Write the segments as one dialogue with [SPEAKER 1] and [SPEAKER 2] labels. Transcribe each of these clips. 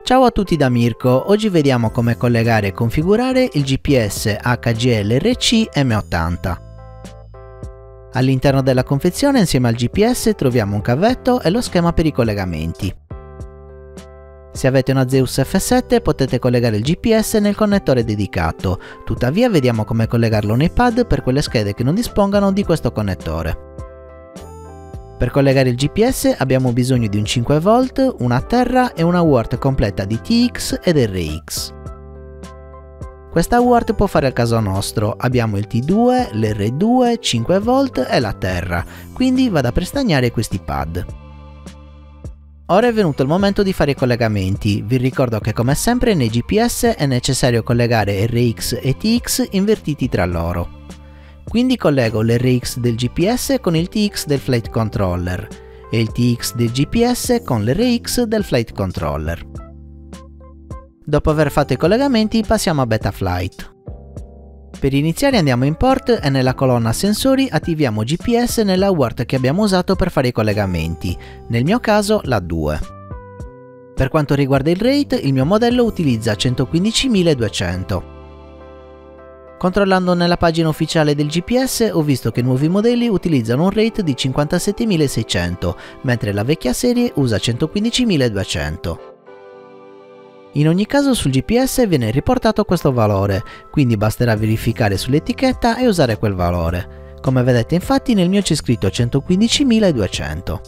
[SPEAKER 1] Ciao a tutti da Mirko, oggi vediamo come collegare e configurare il GPS HGL-RC M80. All'interno della confezione insieme al GPS troviamo un cavetto e lo schema per i collegamenti. Se avete una Zeus F7 potete collegare il GPS nel connettore dedicato, tuttavia vediamo come collegarlo nei pad per quelle schede che non dispongano di questo connettore. Per collegare il GPS abbiamo bisogno di un 5V, una Terra e una UART completa di TX ed RX. Questa UART può fare al caso nostro, abbiamo il T2, l'R2, 5V e la Terra, quindi vado a prestagnare questi pad. Ora è venuto il momento di fare i collegamenti, vi ricordo che come sempre nei GPS è necessario collegare RX e TX invertiti tra loro. Quindi collego l'RX del GPS con il TX del Flight Controller e il TX del GPS con l'RX del Flight Controller. Dopo aver fatto i collegamenti passiamo a Betaflight. Per iniziare andiamo in Port e nella colonna Sensori attiviamo GPS nella UART che abbiamo usato per fare i collegamenti, nel mio caso la 2. Per quanto riguarda il rate, il mio modello utilizza 115.200. Controllando nella pagina ufficiale del GPS ho visto che nuovi modelli utilizzano un rate di 57.600, mentre la vecchia serie usa 115.200. In ogni caso sul GPS viene riportato questo valore, quindi basterà verificare sull'etichetta e usare quel valore. Come vedete infatti nel mio c'è scritto 115.200.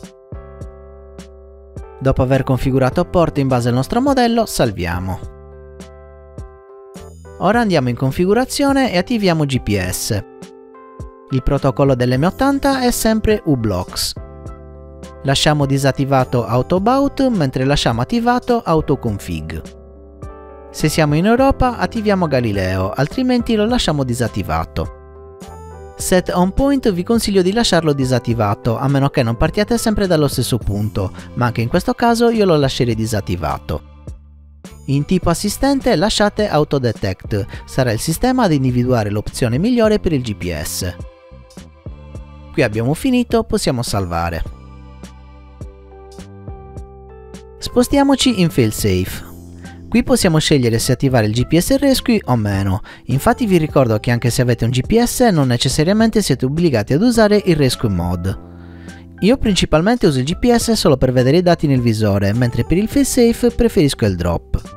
[SPEAKER 1] Dopo aver configurato port in base al nostro modello, salviamo. Ora andiamo in configurazione e attiviamo GPS. Il protocollo dell'M80 è sempre uBlocks. Lasciamo disattivato AutoBout mentre lasciamo attivato AutoConfig. Se siamo in Europa attiviamo Galileo, altrimenti lo lasciamo disattivato. Set on point vi consiglio di lasciarlo disattivato, a meno che non partiate sempre dallo stesso punto, ma anche in questo caso io lo lascerei disattivato. In tipo assistente lasciate AutoDetect, sarà il sistema ad individuare l'opzione migliore per il GPS. Qui abbiamo finito, possiamo salvare. Spostiamoci in Failsafe. Qui possiamo scegliere se attivare il GPS Rescue o meno, infatti vi ricordo che anche se avete un GPS non necessariamente siete obbligati ad usare il Rescue Mode. Io principalmente uso il GPS solo per vedere i dati nel visore, mentre per il Failsafe preferisco il Drop.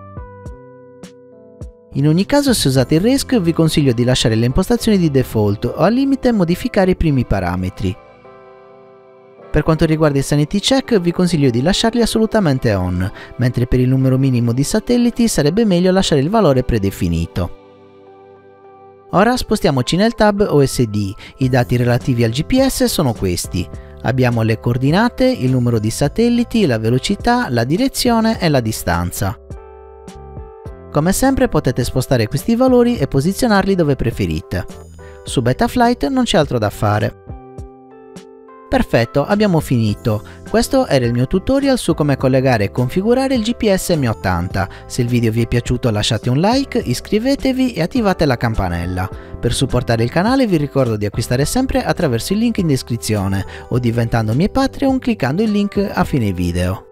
[SPEAKER 1] In ogni caso se usate il Rescue vi consiglio di lasciare le impostazioni di default o al limite modificare i primi parametri. Per quanto riguarda i sanity check vi consiglio di lasciarli assolutamente on, mentre per il numero minimo di satelliti sarebbe meglio lasciare il valore predefinito. Ora spostiamoci nel tab OSD, i dati relativi al GPS sono questi. Abbiamo le coordinate, il numero di satelliti, la velocità, la direzione e la distanza. Come sempre potete spostare questi valori e posizionarli dove preferite. Su Betaflight non c'è altro da fare. Perfetto, abbiamo finito. Questo era il mio tutorial su come collegare e configurare il GPS M80. Se il video vi è piaciuto lasciate un like, iscrivetevi e attivate la campanella. Per supportare il canale vi ricordo di acquistare sempre attraverso il link in descrizione o diventando miei Patreon cliccando il link a fine video.